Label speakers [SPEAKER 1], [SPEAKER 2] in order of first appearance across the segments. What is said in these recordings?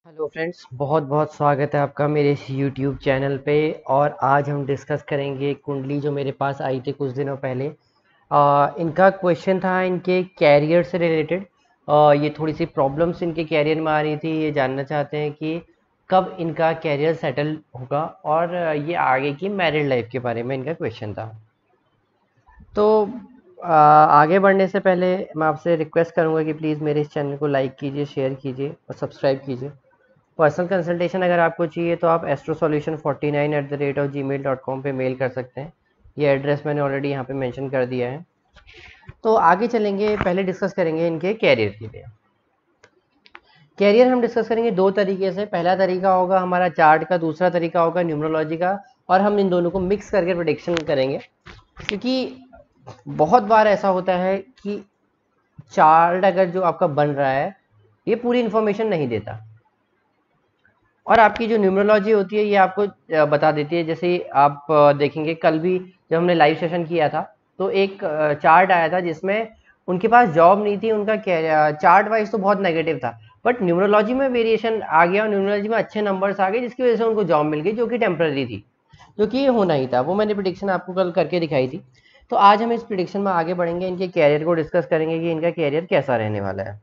[SPEAKER 1] Hello friends, बहुत बहुत स्वागत है आपका मेरे इस यूट्यूब चैनल पे। और आज हम डिस्कस करेंगे कुंडली जो मेरे पास आई थी कुछ दिनों पहले। इनका क्वेश्चन था इनके कैरियर से रिलेटेड। ये थोड़ी सी प्रॉब्लम्स इनके कैरियर में आ रही थी। ये जानना चाहते हैं कि कब इनका कैरियर सेटल होगा, और ये आगे की मैरिड लाइफ के बारे में इनका क्वेश्चन था। तो आगे बढ़ने से पहले मैं आपसे रिक्वेस्ट करूंगा कि प्लीज़ मेरे इस चैनल को लाइक कीजिए, शेयर कीजिए और सब्सक्राइब कीजिए। पर्सनल कंसल्टेशन अगर आपको चाहिए तो आप astrosolution49@gmail.com पे मेल कर सकते हैं। ये एड्रेस मैंने ऑलरेडी यहाँ पे मेंशन कर दिया है। तो आगे चलेंगे, पहले डिस्कस करेंगे इनके कैरियर के लिए। कैरियर हम डिस्कस करेंगे दो तरीके से। पहला तरीका होगा हमारा चार्ट का, दूसरा तरीका होगा न्यूमरोलॉजी का। और हम इन दोनों को मिक्स करके प्रेडिक्शन करेंगे, क्योंकि बहुत बार ऐसा होता है कि चार्ट अगर जो आपका बन रहा है ये पूरी इन्फॉर्मेशन नहीं देता, और आपकी जो न्यूमरोलॉजी होती है ये आपको बता देती है। जैसे आप देखेंगे, कल भी जब हमने लाइव सेशन किया था तो एक चार्ट आया था जिसमें उनके पास जॉब नहीं थी। उनका चार्ट वाइज तो बहुत नेगेटिव था, बट न्यूमरोलॉजी में वेरिएशन आ गया और न्यूमरोलॉजी में अच्छे नंबर्स आ गए, जिसकी वजह से उनको जॉब मिल गई, जो कि टेम्पररी थी, जो कि ये होना ही था। वो मैंने प्रिडिक्शन आपको कल करके दिखाई थी। तो आज हम इस प्रिडिक्शन में आगे बढ़ेंगे, इनके कैरियर को डिस्कस करेंगे कि इनका कैरियर कैसा रहने वाला है।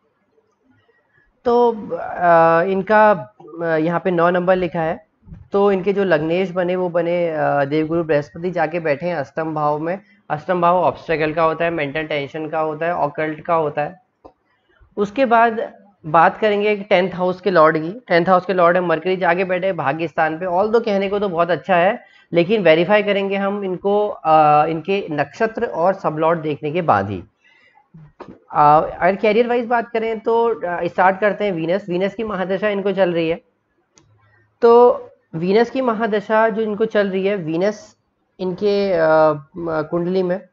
[SPEAKER 1] तो इनका यहाँ पे 9 नंबर लिखा है। तो इनके जो लग्नेश बने वो बने देवगुरु बृहस्पति जाके बैठे हैं अष्टम भाव में। अष्टम भाव ऑब्स्टेकल का होता है, मेंटल टेंशन का होता है, ऑकल्ट का होता है। उसके बाद बात करेंगे 10th हाउस के लॉर्ड की। 10th हाउस के लॉर्ड है मरकरी, जाके बैठे भाग्य स्थान पे। ऑल दो कहने को तो बहुत अच्छा है, लेकिन वेरीफाई करेंगे हम इनको इनके नक्षत्र और सब लॉर्ड देखने के बाद ही। अगर कैरियर वाइज बात करें तो स्टार्ट करते हैं वीनस। वीनस की महादशा इनको चल रही है। तो वीनस की महादशा जो इनको चल रही है, वीनस इनके कुंडली में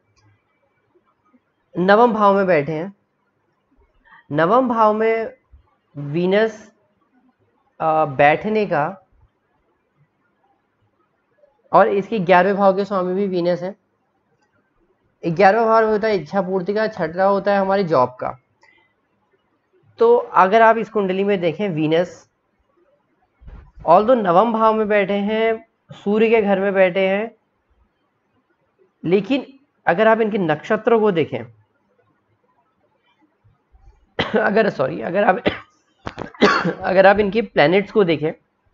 [SPEAKER 1] नवम भाव में बैठे हैं। नवम भाव में वीनस बैठने का, और इसके 11वें भाव के स्वामी भी वीनस है। 11वां भाव होता है इच्छा पूर्ति का, छठा होता है हमारी जॉब का। तो अगर आप इस कुंडली में देखें, वीनस ऑल दो नवम भाव में बैठे हैं, सूर्य के घर में बैठे हैं, लेकिन अगर आप इनके नक्षत्रों को देखें अगर आप इनके प्लैनेट्स को देखें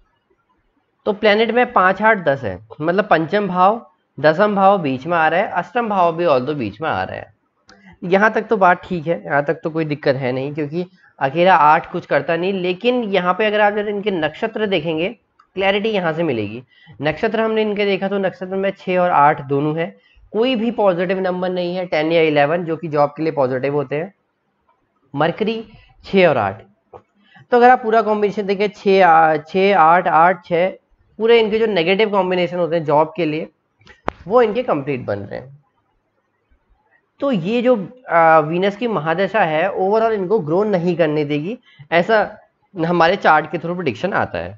[SPEAKER 1] तो प्लैनेट में 5, 8, 10 है। मतलब पंचम भाव, दसम भाव बीच में आ रहा है, अष्टम भाव भी ऑल दो बीच में आ रहा है। यहाँ तक तो बात ठीक है, यहाँ तक तो कोई दिक्कत है नहीं, क्योंकि अकेला 8 कुछ करता नहीं। लेकिन यहाँ पे अगर आप इनके नक्षत्र देखेंगे, क्लैरिटी यहाँ से मिलेगी। नक्षत्र हमने इनके देखा तो नक्षत्र में 6 और 8 दोनों है। कोई भी पॉजिटिव नंबर नहीं है 10 या 11, जो कि जॉब के लिए पॉजिटिव होते हैं। मरकरी 6 और 8। तो अगर आप पूरा कॉम्बिनेशन देखें, 6, 8, 8, 6, पूरे इनके जो नेगेटिव कॉम्बिनेशन होते हैं जॉब के लिए, वो इनके कंप्लीट बन रहे हैं। तो ये जो वीनस की महादशा है ओवरऑल इनको ग्रो नहीं करने देगी, ऐसा हमारे चार्ट के थ्रू प्रेडिक्शन आता है।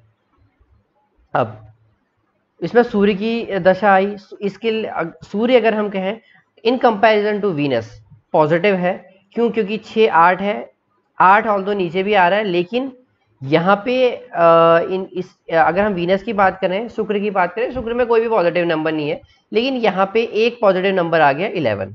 [SPEAKER 1] अब इसमें सूर्य की दशा आई। इसके सूर्य अगर हम कहें in comparison to Venus positive है। क्यों? क्योंकि 6, 8 है। 8 ऑल दो नीचे भी आ रहा है, लेकिन यहाँ पे अगर हम वीनस की बात करें, शुक्र की बात करें, शुक्र में कोई भी पॉजिटिव नंबर नहीं है, लेकिन यहाँ पे एक पॉजिटिव नंबर आ गया 11,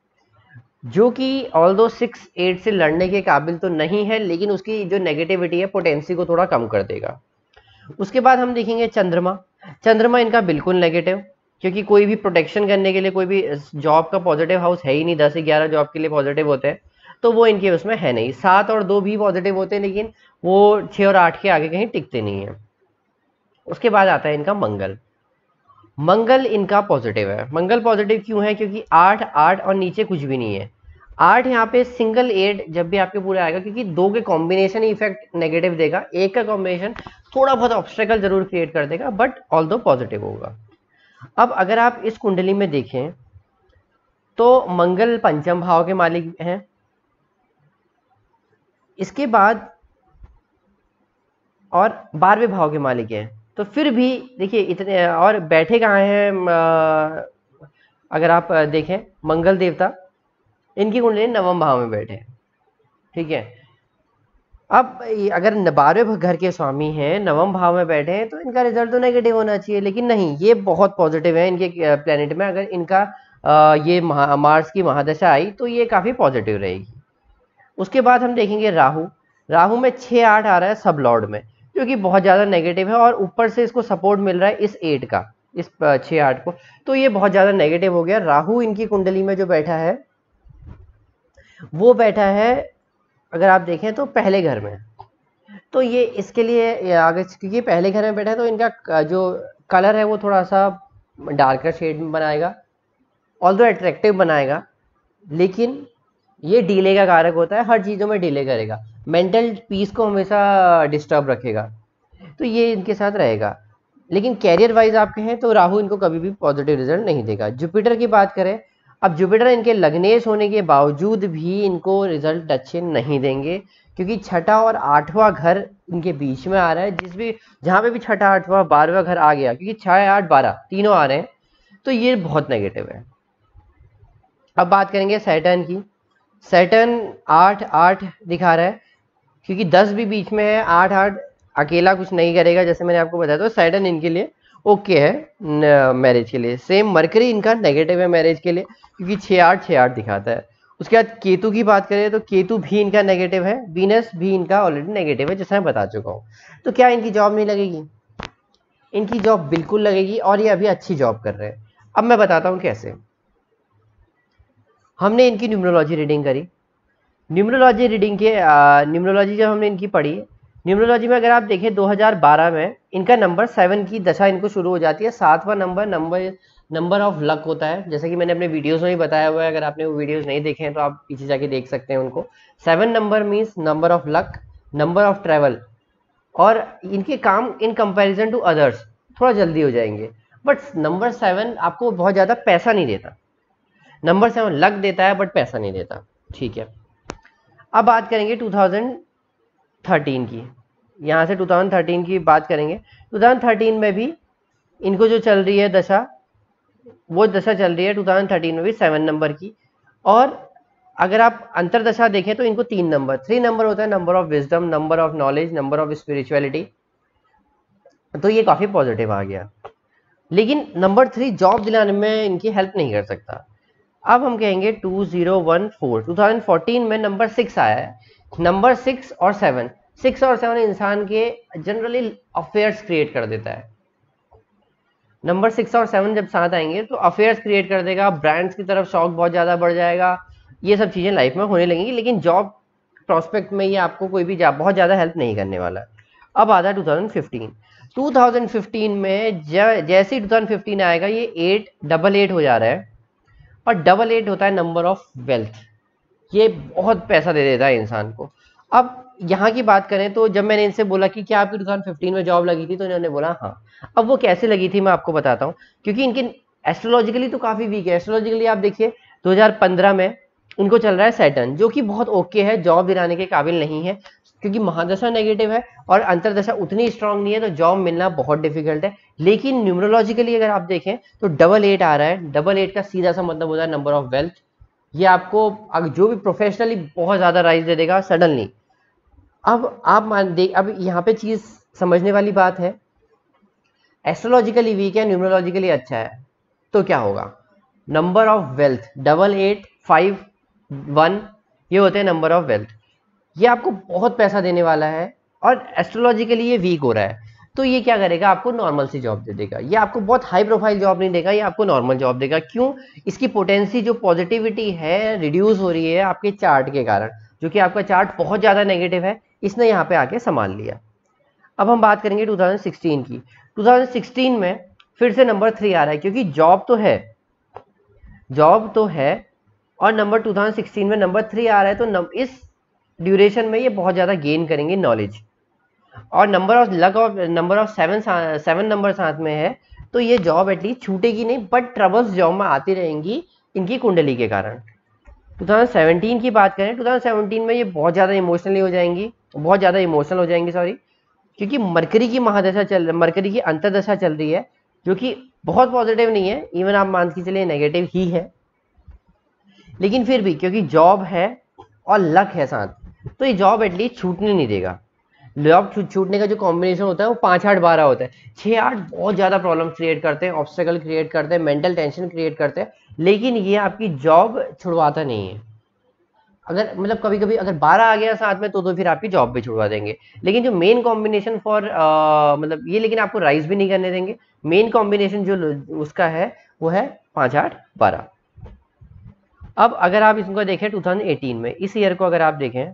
[SPEAKER 1] जो कि ऑल दो 6, 8 से लड़ने के काबिल तो नहीं है, लेकिन उसकी जो नेगेटिविटी है पोटेंसी को थोड़ा कम कर देगा। उसके बाद हम देखेंगे चंद्रमा। चंद्रमा इनका बिल्कुल नेगेटिव, क्योंकि कोई भी प्रोटेक्शन करने के लिए, कोई भी जॉब का पॉजिटिव हाउस है ही नहीं। 10 से 11 जॉब के लिए पॉजिटिव होते हैं, तो वो इनके उसमें है नहीं। 7 और 2 भी पॉजिटिव होते हैं, लेकिन वो 6 और 8 के आगे कहीं टिकते नहीं है। उसके बाद आता है इनका मंगल। मंगल इनका पॉजिटिव है। मंगल पॉजिटिव क्यों है? क्योंकि 8, 8 और नीचे कुछ भी नहीं है। 8 यहाँ पे सिंगल 8 जब भी आपके पूरे आएगा, क्योंकि 2 के कॉम्बिनेशन ही इफेक्ट नेगेटिव देगा। एक का कॉम्बिनेशन थोड़ा बहुत ऑब्स्टेकल जरूर क्रिएट कर देगा, बट ऑल दो पॉजिटिव होगा। अब अगर आप इस कुंडली में देखें तो मंगल पंचम भाव के मालिक हैं। इसके बाद और 12वें भाव के मालिक हैं। तो फिर भी देखिए इतने, और बैठे कहाँ हैं? अगर आप देखें, मंगल देवता इनकी कुंडली नवम भाव में बैठे हैं। ठीक है, अब अगर 12वें घर के स्वामी हैं, नवम भाव में बैठे हैं, तो इनका रिजल्ट तो नेगेटिव होना चाहिए, लेकिन नहीं, ये बहुत पॉजिटिव है इनके प्लेनेट में। अगर इनका ये मार्स की महादशा आई तो ये काफ़ी पॉजिटिव रहेगी। उसके बाद हम देखेंगे राहु। राहु में 6-8 आ रहा है सब लॉर्ड में, जो कि बहुत ज़्यादा नेगेटिव है, और ऊपर से इसको सपोर्ट मिल रहा है इस 8 का, इस 6-8 को, तो ये बहुत ज़्यादा नेगेटिव हो गया। राहु इनकी कुंडली में जो बैठा है वो बैठा है, अगर आप देखें तो पहले घर में, तो ये इसके लिए अगर क्योंकि पहले घर में बैठा है तो इनका जो कलर है वो थोड़ा सा डार्कर शेड में बनाएगा, ऑल्दो अट्रैक्टिव बनाएगा, लेकिन ये डिले का कारक होता है, हर चीज़ों में डिले करेगा, मेंटल पीस को हमेशा डिस्टर्ब रखेगा, तो ये इनके साथ रहेगा। लेकिन कैरियर वाइज आप कहें तो राहु इनको कभी भी पॉजिटिव रिजल्ट नहीं देगा। जुपिटर की बात करें, अब जुपिटर इनके लग्नेश होने के बावजूद भी इनको रिजल्ट अच्छे नहीं देंगे, क्योंकि छठा और 8वां घर इनके बीच में आ रहा है। जिस भी जहाँ पे भी छठा 8वां 12वां घर आ गया, क्योंकि 6 8 12 तीनों आ रहे हैं, तो ये बहुत नेगेटिव है। अब बात करेंगे सैटर्न की। सैटर्न 8-8 दिखा रहा है, क्योंकि 10 भी बीच में है, 8-8 अकेला कुछ नहीं करेगा, जैसे मैंने आपको बताया, तो सैटर्न इनके लिए ओके है मैरिज के लिए। सेम मरकरी इनका नेगेटिव है मैरिज के लिए, क्योंकि 6-8 दिखाता है। उसके बाद केतु की बात करें तो केतु भी इनका नेगेटिव है, वीनस भी इनका ऑलरेडी नेगेटिव है, जैसा मैं बता चुका हूँ। तो क्या इनकी जॉब नहीं लगेगी? इनकी जॉब बिल्कुल लगेगी, और ये अभी अच्छी जॉब कर रहे हैं। अब मैं बताता हूँ कैसे। हमने इनकी न्यूमरोलॉजी रीडिंग करी। न्यूमरोलॉजी रीडिंग के न्यूमरोलॉजी जब हमने इनकी पढ़ी, न्यूमरोलॉजी में अगर आप देखें 2012 में इनका नंबर 7 की दशा इनको शुरू हो जाती है। 7वां नंबर ऑफ लक होता है, जैसे कि मैंने अपने वीडियोस में भी बताया हुआ है। अगर आपने वो वीडियोस नहीं देखे हैं तो आप पीछे जाके देख सकते हैं उनको। 7 number means number of luck, number of travel, और इनके काम इन कंपैरिजन टू अदर्स थोड़ा जल्दी हो जाएंगे। बट नंबर 7 आपको बहुत ज़्यादा पैसा नहीं देता। नंबर 7 लक देता है बट पैसा नहीं देता। ठीक है, अब बात करेंगे 2013 की। यहाँ से 2013 की बात करेंगे। 2013 में भी इनको जो चल रही है दशा, वो दशा चल रही है 2013 में भी 7 नंबर की। और अगर आप अंतरदशा देखें तो इनको 3 नंबर होता है, number of wisdom, number of knowledge, number of spirituality, तो ये काफ़ी पॉजिटिव आ गया। लेकिन नंबर 3 जॉब दिलाने में इनकी हेल्प नहीं कर सकता। अब हम कहेंगे 2014 में नंबर 6 आया है। नंबर 6 और 7 इंसान के जनरली अफेयर्स क्रिएट कर देता है। नंबर 6 और 7 जब साथ आएंगे तो अफेयर्स क्रिएट कर देगा, ब्रांड्स की तरफ शौक बहुत ज़्यादा बढ़ जाएगा, ये सब चीज़ें लाइफ में होने लगेंगी। लेकिन जॉब प्रॉस्पेक्ट में ये आपको कोई भी बहुत ज़्यादा हेल्प नहीं करने वाला। अब आता है 2015 में जैसे ही 2015 आएगा, ये 888 हो जा रहा है, और 88 होता है नंबर ऑफ वेल्थ। ये बहुत पैसा दे देता है इंसान को। अब यहाँ की बात करें तो जब मैंने इनसे बोला कि क्या आपकी 2015 में जॉब लगी थी, तो इन्होंने बोला हाँ। अब वो कैसे लगी थी मैं आपको बताता हूँ, क्योंकि इनके एस्ट्रोलॉजिकली तो काफ़ी वीक है। एस्ट्रोलॉजिकली आप देखिए 2015 में इनको चल रहा है सैटर्न, जो कि बहुत ओके है, जॉब दिलाने के काबिल नहीं है, क्योंकि महादशा नेगेटिव है और अंतरदशा उतनी स्ट्रांग नहीं है, तो जॉब मिलना बहुत डिफिकल्ट है। लेकिन न्यूमरोलॉजिकली अगर आप देखें तो 88 आ रहा है। 88 का सीधा सा मतलब होता है नंबर ऑफ वेल्थ। ये आपको जो भी प्रोफेशनली बहुत ज़्यादा राइज दे देगा सडनली। अब आप अब यहाँ पे चीज़ समझने वाली बात है, एस्ट्रोलॉजिकली वीक है, न्यूमरोलॉजिकली अच्छा है, तो क्या होगा? नंबर ऑफ वेल्थ 8851, ये होते हैं नंबर ऑफ वेल्थ। ये आपको बहुत पैसा देने वाला है, और एस्ट्रोलॉजिकली ये वीक हो रहा है, तो ये क्या करेगा? आपको नॉर्मल सी जॉब दे देगा। ये आपको बहुत हाई प्रोफाइल जॉब नहीं देगा, ये आपको नॉर्मल जॉब देगा। क्यों? इसकी पोटेंसी जो पॉजिटिविटी है रिड्यूस हो रही है आपके चार्ट के कारण, जो कि आपका चार्ट बहुत ज़्यादा नेगेटिव है, इसने यहाँ पे आके संभाल लिया। अब हम बात करेंगे 2016 की। 2016 में फिर से नंबर 3 आ रहा है, क्योंकि जॉब तो है, और नंबर 2016 में नंबर 3 आ रहा है, तो इस ड्यूरेशन में ये बहुत ज़्यादा गेन करेंगे नॉलेज। और number of luck of number of 7 number साथ में है, तो ये जॉब एटलीस्ट छूटेगी नहीं, बट ट्रबल्स जॉब में आती रहेंगी इनकी कुंडली के कारण। 2017 की बात करें, 2017 में ये बहुत ज़्यादा इमोशनल हो जाएंगी, क्योंकि मरकरी की मरकरी की अंतरदशा चल रही है, जो कि बहुत पॉजिटिव नहीं है, इवन आप मान के चलिए नेगेटिव ही है। लेकिन फिर भी क्योंकि जॉब है और लक है साथ, तो ये जॉब एटलीस्ट छूटने नहीं देगा। जॉब छूटने का जो कॉम्बिनेशन होता है वो 5 8 12 होता है। 6 8 बहुत ज्यादा प्रॉब्लम क्रिएट करते हैं, ऑब्स्टेकल क्रिएट करते हैं, मेंटल टेंशन क्रिएट करते हैं, लेकिन ये आपकी जॉब छुड़वाता नहीं है। अगर मतलब कभी कभी अगर 12 आ गया साथ में तो फिर आपकी जॉब भी छुड़वा देंगे। लेकिन जो मेन कॉम्बिनेशन फॉर मतलब ये, लेकिन आपको राइज भी नहीं करने देंगे। मेन कॉम्बिनेशन जो उसका है वो है 5 8 12। अब अगर आप इसको देखें 2018 में, इस ईयर को अगर आप देखें,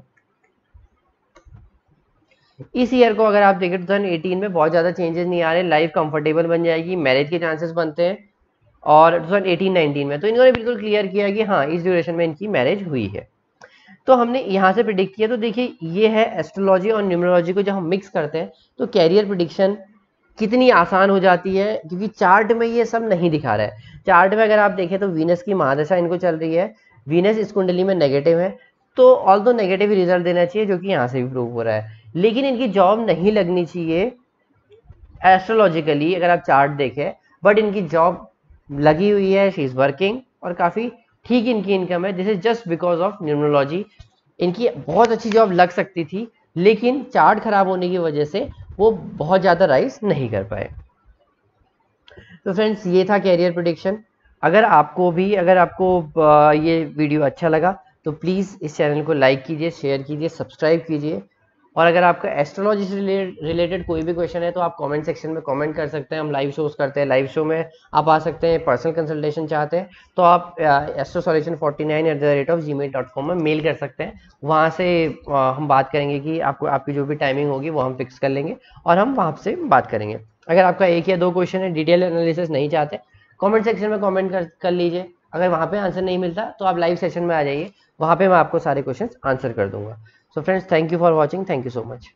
[SPEAKER 1] इस ईयर को अगर आप देखें 2018 में बहुत ज़्यादा चेंजेस नहीं आ रहे, लाइफ कंफर्टेबल बन जाएगी, मैरिज के चांसेस बनते हैं। और 2018-19 में तो इन्होंने बिल्कुल क्लियर किया कि हाँ इस ड्यूरेशन में इनकी मैरिज हुई है। तो हमने यहाँ से प्रिडिक्ट किया। तो देखिए ये है एस्ट्रोलॉजी और न्यूमरोलॉजी को जब हम मिक्स करते हैं तो कैरियर प्रिडिक्शन कितनी आसान हो जाती है, क्योंकि चार्ट में ये सब नहीं दिखा रहा है। चार्ट में अगर आप देखें तो वीनस की महादशा इनको चल रही है, वीनस इस कुंडली में नेगेटिव है, तो ऑल दो नेगेटिव ही रिजल्ट देना चाहिए, जो कि यहाँ से भी प्रूव हो रहा है। लेकिन इनकी जॉब नहीं लगनी चाहिए एस्ट्रोलॉजिकली अगर आप चार्ट देखें, बट इनकी जॉब लगी हुई है, शी इज वर्किंग और काफ़ी ठीक इनकी इनकम है। This is just because of numerology. इनकी बहुत अच्छी जॉब लग सकती थी, लेकिन चार्ट खराब होने की वजह से वो बहुत ज़्यादा राइज नहीं कर पाए। तो फ्रेंड्स ये था कैरियर प्रिडिक्शन। अगर आपको ये वीडियो अच्छा लगा तो प्लीज़ इस चैनल को लाइक कीजिए, शेयर कीजिए, सब्सक्राइब कीजिए। और अगर आपका एस्ट्रोलॉजी से रिलेटेड कोई भी क्वेश्चन है तो आप कमेंट सेक्शन में कमेंट कर सकते हैं। हम लाइव शोज करते हैं, लाइव शो में आप आ सकते हैं। पर्सनल कंसल्टेशन चाहते हैं तो आप astrosolution49@gmail.com में मेल कर सकते हैं। वहाँ से हम बात करेंगे कि आपको आपकी जो भी टाइमिंग होगी वो हम फिक्स कर लेंगे और हम वहाँ से बात करेंगे। अगर आपका 1 या 2 क्वेश्चन है, डिटेल एनालिसिस नहीं चाहते, कमेंट सेक्शन में कमेंट कर लीजिए। अगर वहाँ पे आंसर नहीं मिलता तो आप लाइव सेशन में आ जाइए, वहाँ पे मैं आपको सारे क्वेश्चंस आंसर कर दूंगा। So friends, thank you for watching, thank you so much.